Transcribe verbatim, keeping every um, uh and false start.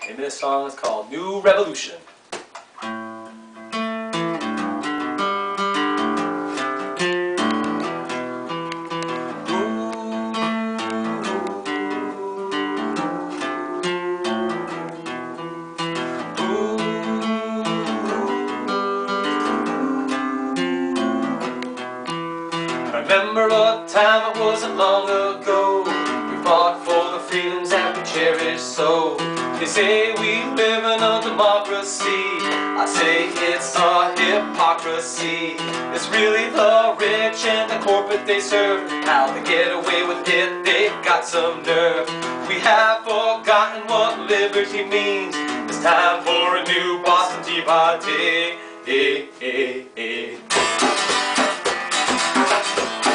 And this song is called New Revolution. I remember a time it wasn't long ago. We fought for the freedoms that we cherish so. They say we live in a democracy. I say it's a hypocrisy. It's really the rich and the corporate they serve. How they get away with it, they've got some nerve. We have forgotten what liberty means. It's time for a new Boston Tea Party. Eh, eh, eh.